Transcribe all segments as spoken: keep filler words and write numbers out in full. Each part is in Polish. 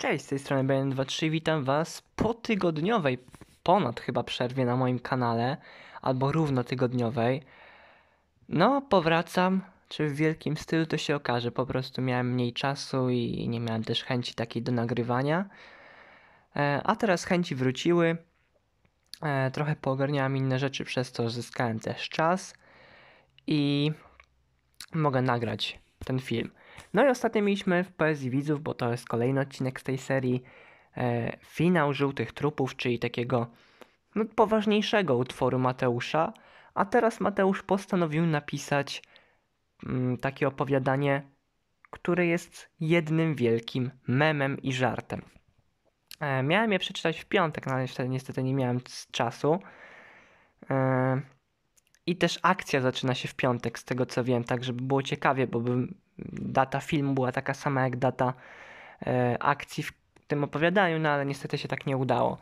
Cześć, z tej strony B N dwa trzy, witam was po tygodniowej, ponad chyba przerwie na moim kanale, albo równo tygodniowej. No, powracam, czy w wielkim stylu to się okaże, po prostu miałem mniej czasu i nie miałem też chęci takiej do nagrywania. E, a teraz chęci wróciły, e, trochę poogarniałem inne rzeczy, przez to zyskałem też czas i mogę nagrać ten film. No i ostatnio mieliśmy w Poezji Widzów, bo to jest kolejny odcinek z tej serii, e, finał Żółtych Trupów, czyli takiego no, poważniejszego utworu Mateusza, a teraz Mateusz postanowił napisać mm, takie opowiadanie, które jest jednym wielkim memem i żartem. E, miałem je przeczytać w piątek, no ale wtedy niestety nie miałem czasu. E, I też akcja zaczyna się w piątek, z tego co wiem, tak żeby było ciekawie, bo bym, data filmu była taka sama jak data e, akcji w tym opowiadaniu, no ale niestety się tak nie udało.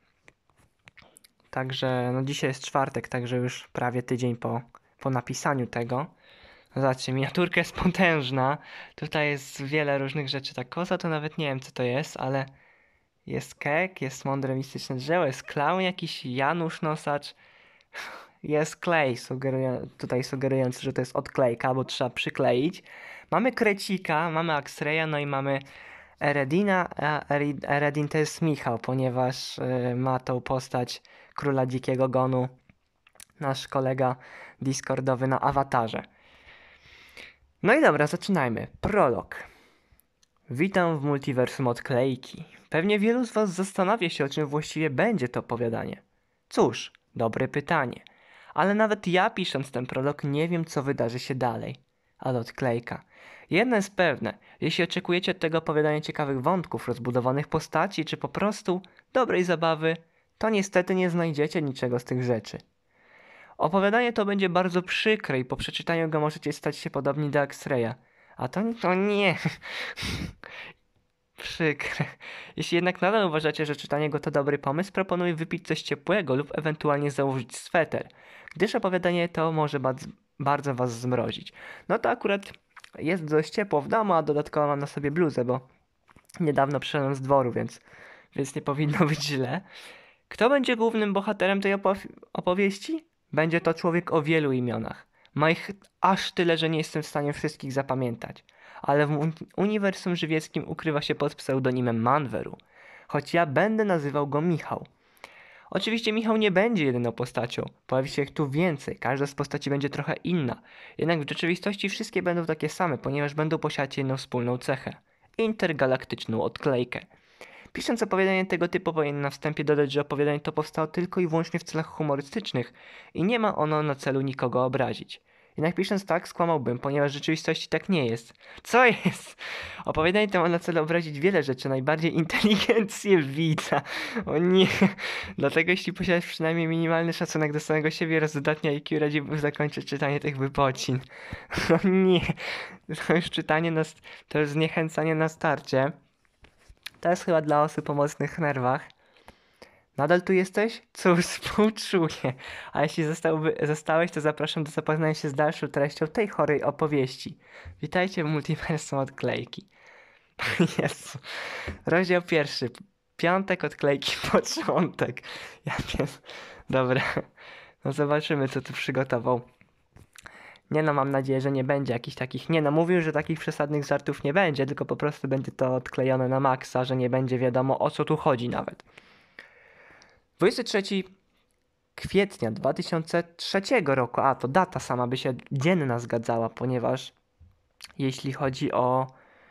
Także no dzisiaj jest czwartek, także już prawie tydzień po, po napisaniu tego. Zobaczcie, miniaturka jest potężna. Tutaj jest wiele różnych rzeczy. Ta koza to nawet nie wiem co to jest, ale jest kek, jest mądre mistyczne drzewo, jest klaun jakiś, Janusz Nosacz. Jest klej, sugeruję, tutaj sugerujący, że to jest odklejka, bo trzeba przykleić. Mamy Krecika, mamy Axreya, no i mamy Eredina. A Eredin to jest Michał, ponieważ yy, ma tą postać Króla Dzikiego Gonu, nasz kolega Discordowy na awatarze. No i dobra, zaczynajmy. Prolog. Witam w multiversum odklejki. Pewnie wielu z was zastanawia się, o czym właściwie będzie to opowiadanie. Cóż, dobre pytanie. Ale nawet ja, pisząc ten prolog, nie wiem, co wydarzy się dalej. Ale odklejka. Jedno jest pewne, jeśli oczekujecie od tego opowiadania ciekawych wątków, rozbudowanych postaci, czy po prostu dobrej zabawy, to niestety nie znajdziecie niczego z tych rzeczy. Opowiadanie to będzie bardzo przykre i po przeczytaniu go możecie stać się podobni do Axreya. A to, to nie. Przykre. Jeśli jednak nadal uważacie, że czytanie go to dobry pomysł, proponuję wypić coś ciepłego lub ewentualnie założyć sweter, gdyż opowiadanie to może ba bardzo was zmrozić. No to akurat jest dość ciepło w domu, a dodatkowo mam na sobie bluzę, bo niedawno przyszedłem z dworu, więc, więc nie powinno być źle. Kto będzie głównym bohaterem tej opow opowieści? Będzie to człowiek o wielu imionach. Ma ich aż tyle, że nie jestem w stanie wszystkich zapamiętać. Ale w uniwersum żywieckim ukrywa się pod pseudonimem Manweru, choć ja będę nazywał go Michał. Oczywiście Michał nie będzie jedyną postacią, pojawi się ich tu więcej, każda z postaci będzie trochę inna, jednak w rzeczywistości wszystkie będą takie same, ponieważ będą posiadać jedną wspólną cechę – intergalaktyczną odklejkę. Pisząc opowiadanie tego typu, powinien na wstępie dodać, że opowiadanie to powstało tylko i wyłącznie w celach humorystycznych i nie ma ono na celu nikogo obrazić. Jednak pisząc tak, skłamałbym, ponieważ w rzeczywistości tak nie jest. Co jest? Opowiadanie to ma na celu obrazić wiele rzeczy, najbardziej inteligencję widza. O nie. Dlatego jeśli posiadasz przynajmniej minimalny szacunek do samego siebie oraz dodatnie I Q, radziłbym zakończyć czytanie tych wypocin. O nie. To już czytanie, na to już zniechęcanie na starcie. To jest chyba dla osób o mocnych nerwach. Nadal tu jesteś? Cóż, współczuję. A jeśli zostałby, zostałeś, to zapraszam do zapoznania się z dalszą treścią tej chorej opowieści. Witajcie w multiversum odklejki. Jezu. Rozdział pierwszy. Piątek, odklejki, początek. Ja wiem. Dobra. No zobaczymy, co tu przygotował. Nie no, mam nadzieję, że nie będzie jakichś takich... Nie no, mówił, że takich przesadnych żartów nie będzie, tylko po prostu będzie to odklejone na maksa, że nie będzie wiadomo, o co tu chodzi nawet. dwudziestego trzeciego kwietnia dwa tysiące trzeciego roku, a to data sama by się dzienna zgadzała, ponieważ jeśli chodzi o,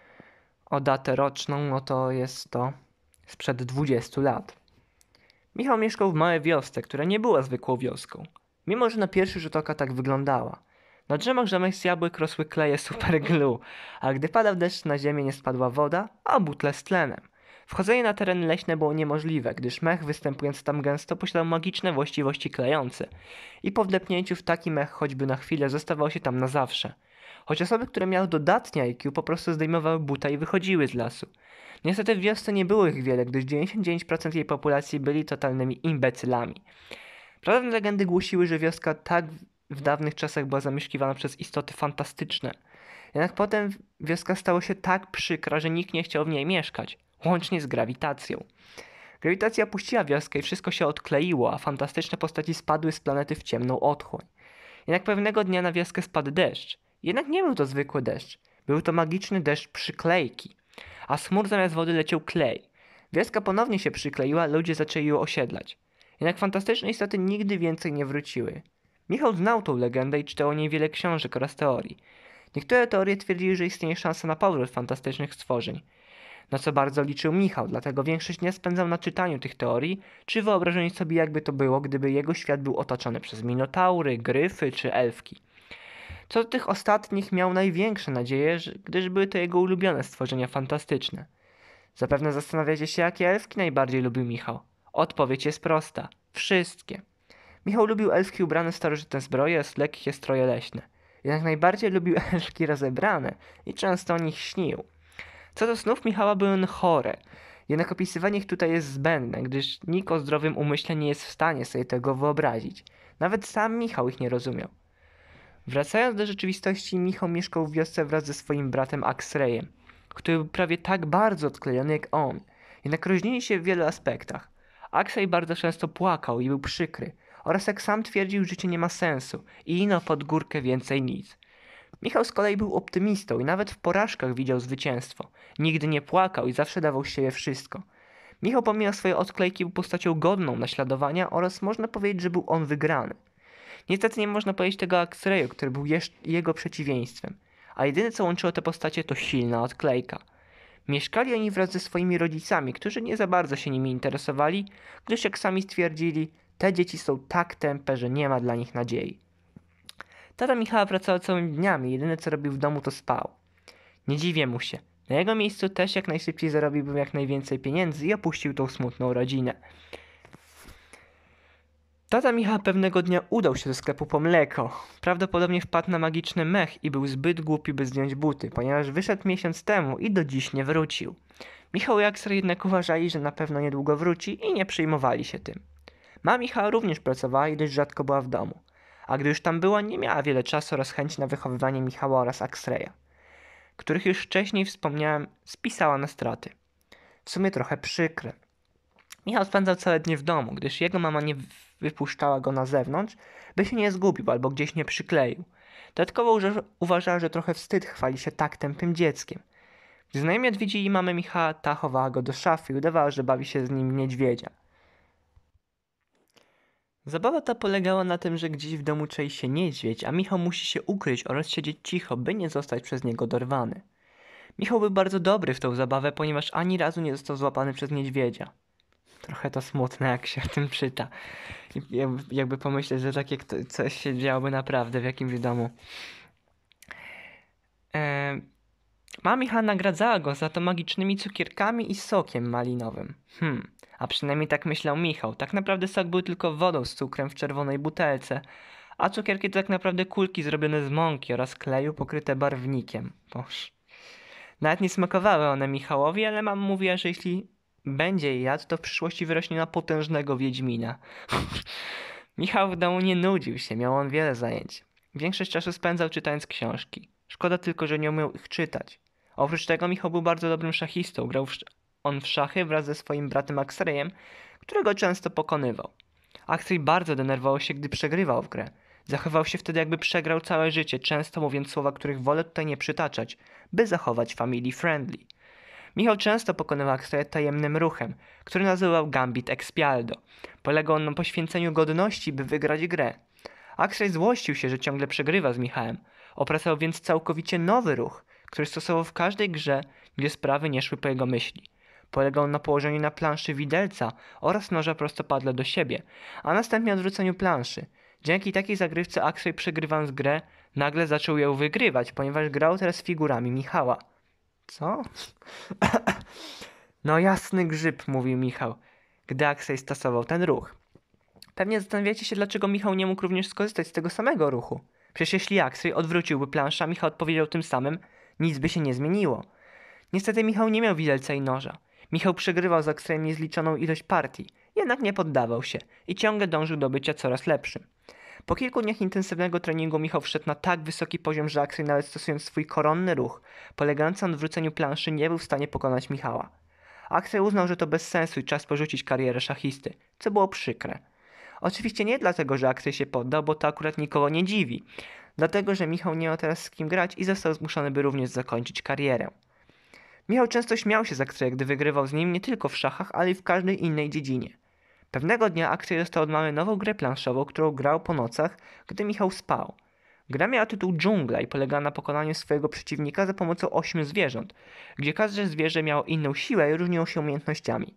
o datę roczną, no to jest to sprzed dwudziestu lat. Michał mieszkał w małej wiosce, która nie była zwykłą wioską, mimo że na pierwszy rzut oka tak wyglądała. Na drzewach zamiast jabłek rosły kleje superglue, a gdy padał deszcz, na ziemię nie spadła woda, a butle z tlenem. Wchodzenie na tereny leśne było niemożliwe, gdyż mech występujący tam gęsto posiadał magiczne właściwości klejące i po wdepnięciu w taki mech choćby na chwilę zostawał się tam na zawsze. Choć osoby, które miały dodatnie I Q, po prostu zdejmowały buta i wychodziły z lasu. Niestety w wiosce nie było ich wiele, gdyż dziewięćdziesiąt dziewięć procent jej populacji byli totalnymi imbecylami. Prawdopodobnie legendy głosiły, że wioska tak w dawnych czasach była zamieszkiwana przez istoty fantastyczne. Jednak potem wioska stała się tak przykra, że nikt nie chciał w niej mieszkać. łącznie z grawitacją. Grawitacja opuściła wioskę i wszystko się odkleiło, a fantastyczne postaci spadły z planety w ciemną otchłań. Jednak pewnego dnia na wioskę spadł deszcz. Jednak nie był to zwykły deszcz. Był to magiczny deszcz przyklejki. A z chmur zamiast wody leciał klej. Wioska ponownie się przykleiła, ludzie zaczęli ją osiedlać. Jednak fantastyczne istoty nigdy więcej nie wróciły. Michał znał tą legendę i czytał o niej wiele książek oraz teorii. Niektóre teorie twierdziły, że istnieje szansa na powrót fantastycznych stworzeń. Na co bardzo liczył Michał, dlatego większość dnia spędzał na czytaniu tych teorii, czy wyobrażeniu sobie jakby to było, gdyby jego świat był otoczony przez minotaury, gryfy czy elfki. Co do tych ostatnich miał największe nadzieje, gdyż były to jego ulubione stworzenia fantastyczne. Zapewne zastanawiacie się, jakie elfki najbardziej lubił Michał. Odpowiedź jest prosta. Wszystkie. Michał lubił elfki ubrane w starożytne zbroje oraz lekkie stroje leśne. Jednak najbardziej lubił elfki rozebrane i często o nich śnił. Co do snów Michała były one chore. Jednak opisywanie ich tutaj jest zbędne, gdyż nikt o zdrowym umyśle nie jest w stanie sobie tego wyobrazić. Nawet sam Michał ich nie rozumiał. Wracając do rzeczywistości, Michał mieszkał w wiosce wraz ze swoim bratem Axrayem, który był prawie tak bardzo odklejony jak on. Jednak różnili się w wielu aspektach. Axray bardzo często płakał i był przykry, oraz jak sam twierdził, życie nie ma sensu i ino pod górkę więcej nic. Michał z kolei był optymistą i nawet w porażkach widział zwycięstwo. Nigdy nie płakał i zawsze dawał z siebie wszystko. Michał pomimo swojej odklejki był postacią godną naśladowania oraz można powiedzieć, że był on wygrany. Niestety nie można powiedzieć tego o Axrayu, który był jego przeciwieństwem, a jedyne co łączyło te postacie to silna odklejka. Mieszkali oni wraz ze swoimi rodzicami, którzy nie za bardzo się nimi interesowali, gdyż jak sami stwierdzili, te dzieci są tak tępe, że nie ma dla nich nadziei. Tata Michała pracował całymi dniami, jedyne co robił w domu to spał. Nie dziwię mu się. Na jego miejscu też jak najszybciej zarobiłbym jak najwięcej pieniędzy i opuścił tą smutną rodzinę. Tata Michała pewnego dnia udał się do sklepu po mleko. Prawdopodobnie wpadł na magiczny mech i był zbyt głupi, by zdjąć buty, ponieważ wyszedł miesiąc temu i do dziś nie wrócił. Michał i Axray jednak uważali, że na pewno niedługo wróci i nie przejmowali się tym. Mama Michała również pracowała i dość rzadko była w domu. A gdy już tam była, nie miała wiele czasu oraz chęci na wychowywanie Michała oraz Axraya, których już wcześniej wspomniałem, spisała na straty. W sumie trochę przykre. Michał spędzał całe dnie w domu, gdyż jego mama nie wypuszczała go na zewnątrz, by się nie zgubił albo gdzieś nie przykleił. Dodatkowo uważała, że trochę wstyd chwali się tak tępym dzieckiem. Gdy znajomi odwiedzili mamę Michała, ta chowała go do szafy i udawała, że bawi się z nim w niedźwiedzia. Zabawa ta polegała na tym, że gdzieś w domu czai się niedźwiedź, a Michał musi się ukryć oraz siedzieć cicho, by nie zostać przez niego dorwany. Michał był bardzo dobry w tą zabawę, ponieważ ani razu nie został złapany przez niedźwiedzia. Trochę to smutne, jak się o tym czyta. Jakby, jakby pomyśleć, że takie coś się działoby naprawdę w jakimś domu. Eee, Mama Michała nagradzała go za to magicznymi cukierkami i sokiem malinowym. Hmm, a przynajmniej tak myślał Michał. Tak naprawdę sok był tylko wodą z cukrem w czerwonej butelce, a cukierki to tak naprawdę kulki zrobione z mąki oraz kleju pokryte barwnikiem. Boż. Nawet nie smakowały one Michałowi, ale mama mówiła, że jeśli będzie je jadł, to w przyszłości wyrośnie na potężnego wiedźmina. Michał w domu nie nudził się, miał on wiele zajęć. Większość czasu spędzał czytając książki. Szkoda tylko, że nie umiał ich czytać. Oprócz tego Michał był bardzo dobrym szachistą. Grał w sz- on w szachy wraz ze swoim bratem Axrayem, którego często pokonywał. Axray bardzo denerwował się, gdy przegrywał w grę. Zachował się wtedy, jakby przegrał całe życie, często mówiąc słowa, których wolę tutaj nie przytaczać, by zachować family friendly. Michał często pokonywał Axraya tajemnym ruchem, który nazywał Gambit Expialdo. Polegał on na poświęceniu godności, by wygrać grę. Axray złościł się, że ciągle przegrywa z Michałem. Opracował więc całkowicie nowy ruch, który stosował w każdej grze, gdzie sprawy nie szły po jego myśli. Polegał on na położeniu na planszy widelca oraz noża prostopadle do siebie, a następnie odwróceniu planszy. Dzięki takiej zagrywce Axray, przegrywając grę, nagle zaczął ją wygrywać, ponieważ grał teraz figurami Michała. Co? No jasny grzyb, mówił Michał, gdy Axray stosował ten ruch. Pewnie zastanawiacie się, dlaczego Michał nie mógł również skorzystać z tego samego ruchu. Przecież jeśli Axray odwróciłby planszę, a Michał odpowiedział tym samym, nic by się nie zmieniło. Niestety Michał nie miał widelca i noża. Michał przegrywał z Axrayem niezliczoną ilość partii, jednak nie poddawał się i ciągle dążył do bycia coraz lepszym. Po kilku dniach intensywnego treningu Michał wszedł na tak wysoki poziom, że Axray, nawet stosując swój koronny ruch, polegający na odwróceniu planszy, nie był w stanie pokonać Michała. Axel uznał, że to bez sensu i czas porzucić karierę szachisty, co było przykre. Oczywiście nie dlatego, że Axel się poddał, bo to akurat nikogo nie dziwi. Dlatego, że Michał nie miał teraz z kim grać i został zmuszony, by również zakończyć karierę. Michał często śmiał się z Axela, gdy wygrywał z nim nie tylko w szachach, ale i w każdej innej dziedzinie. Pewnego dnia Axel dostał od mamy nową grę planszową, którą grał po nocach, gdy Michał spał. Gra miała tytuł Dżungla i polegała na pokonaniu swojego przeciwnika za pomocą ośmiu zwierząt, gdzie każde zwierzę miało inną siłę i różniło się umiejętnościami.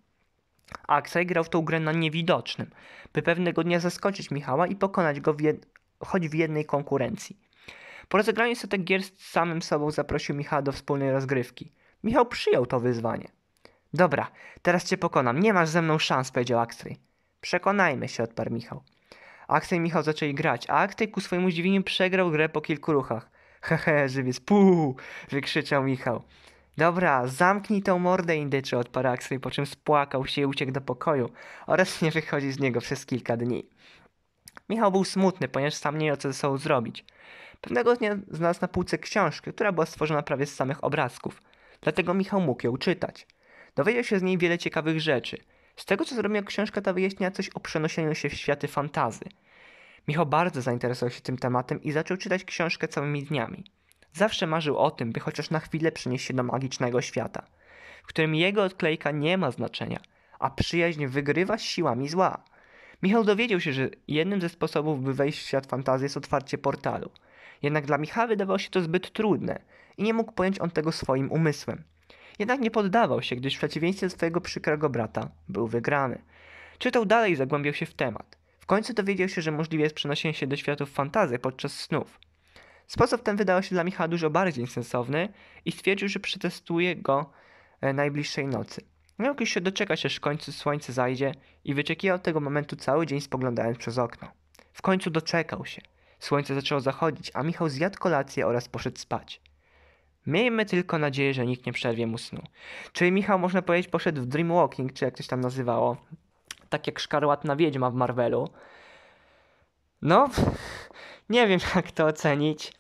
Axel grał w tą grę na niewidocznym, by pewnego dnia zaskoczyć Michała i pokonać go w jed... choć w jednej konkurencji. Po rozegraniu setek gier z samym sobą zaprosił Michała do wspólnej rozgrywki. Michał przyjął to wyzwanie. Dobra, teraz cię pokonam, nie masz ze mną szans, powiedział Axel. Przekonajmy się, odparł Michał. Axel i Michał zaczęli grać, a Axel ku swojemu zdziwieniu przegrał grę po kilku ruchach. Hehe, żywiec, puu, wykrzyczał Michał. Dobra, zamknij tą mordę, indyczy, odparł Axel, po czym spłakał się i uciekł do pokoju oraz nie wychodzi z niego przez kilka dni. Michał był smutny, ponieważ sam nie wiedział, co ze sobą zrobić. Pewnego dnia znalazł na półce książkę, która była stworzona prawie z samych obrazków. Dlatego Michał mógł ją czytać. Dowiedział się z niej wiele ciekawych rzeczy. Z tego, co zrobiła książka, ta wyjaśniała coś o przenoszeniu się w światy fantazy. Michał bardzo zainteresował się tym tematem i zaczął czytać książkę całymi dniami. Zawsze marzył o tym, by chociaż na chwilę przenieść się do magicznego świata, w którym jego odklejka nie ma znaczenia, a przyjaźń wygrywa z siłami zła. Michał dowiedział się, że jednym ze sposobów, by wejść w świat fantazy, jest otwarcie portalu. Jednak dla Michała wydawało się to zbyt trudne i nie mógł pojąć on tego swoim umysłem. Jednak nie poddawał się, gdyż w przeciwieństwie do swojego przykrego brata był wygrany. Czytał dalej i zagłębiał się w temat. W końcu dowiedział się, że możliwe jest przenoszenie się do światów fantazy podczas snów. Sposób ten wydawał się dla Michała dużo bardziej sensowny i stwierdził, że przetestuje go e, najbliższej nocy. Miał już się doczekać, aż w końcu słońce zajdzie i wyczekiwał tego momentu cały dzień, spoglądając przez okno. W końcu doczekał się. Słońce zaczęło zachodzić, a Michał zjadł kolację oraz poszedł spać. Miejmy tylko nadzieję, że nikt nie przerwie mu snu. Czyli Michał, można powiedzieć, poszedł w dreamwalking, czy jak to się tam nazywało. Tak jak szkarłatna wiedźma w Marvelu. No, nie wiem jak to ocenić.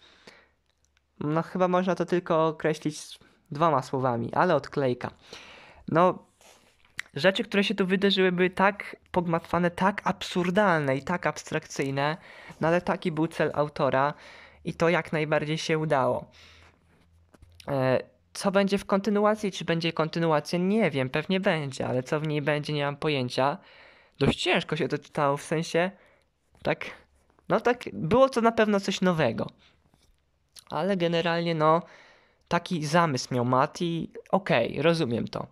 No chyba można to tylko określić dwoma słowami, ale odklejka. No, rzeczy, które się tu wydarzyły, były tak pogmatwane, tak absurdalne i tak abstrakcyjne, no ale taki był cel autora i to jak najbardziej się udało. E, co będzie w kontynuacji? Czy będzie kontynuacja? Nie wiem, pewnie będzie, ale co w niej będzie, nie mam pojęcia. Dość ciężko się to czytało, w sensie tak, no tak, było to na pewno coś nowego. Ale generalnie no, taki zamysł miał Mati, okej, okay, rozumiem to.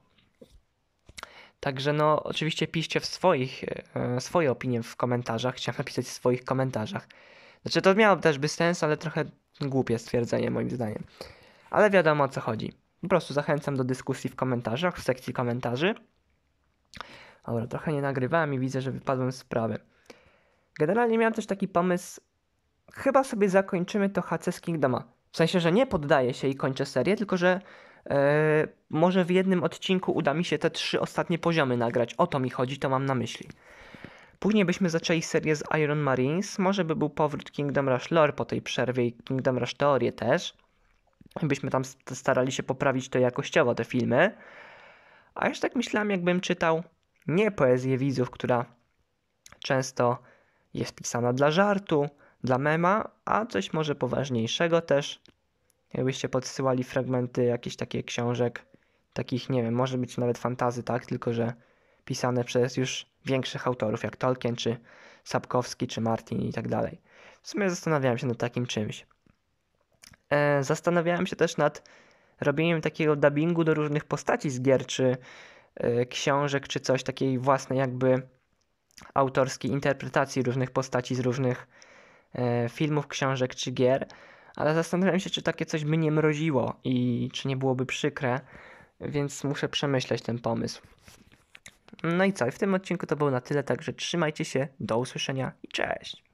Także no, oczywiście piszcie w swoich, e, swoje opinie w komentarzach, chciałem napisać w swoich komentarzach. Znaczy to miało też by sens, ale trochę głupie stwierdzenie moim zdaniem. Ale wiadomo o co chodzi. Po prostu zachęcam do dyskusji w komentarzach, w sekcji komentarzy. Dobra, trochę nie nagrywałem i widzę, że wypadłem z sprawy. Generalnie miałem też taki pomysł, chyba sobie zakończymy to H C z Kingdoma. W sensie, że nie poddaję się i kończę serię, tylko że yy, może w jednym odcinku uda mi się te trzy ostatnie poziomy nagrać. O to mi chodzi, to mam na myśli. Później byśmy zaczęli serię z Iron Marines, może by był powrót Kingdom Rush Lore po tej przerwie i Kingdom Rush Teorię też. Byśmy tam starali się poprawić to jakościowo, te filmy. A już tak myślałem, jakbym czytał nie poezję widzów, która często jest pisana dla żartu, dla mema, a coś może poważniejszego też. Jakbyście podsyłali fragmenty jakichś takich książek, takich, nie wiem, może być nawet fantazy, tak? Tylko że pisane przez już większych autorów, jak Tolkien, czy Sapkowski, czy Martin i tak dalej. W sumie zastanawiałem się nad takim czymś. E, zastanawiałem się też nad robieniem takiego dubbingu do różnych postaci z gier, czy e, książek, czy coś takiej własnej jakby autorskiej interpretacji różnych postaci z różnych e, filmów, książek czy gier, ale zastanawiam się, czy takie coś by nie mroziło i czy nie byłoby przykre, więc muszę przemyśleć ten pomysł. No i co, w tym odcinku to było na tyle, także trzymajcie się, do usłyszenia i cześć!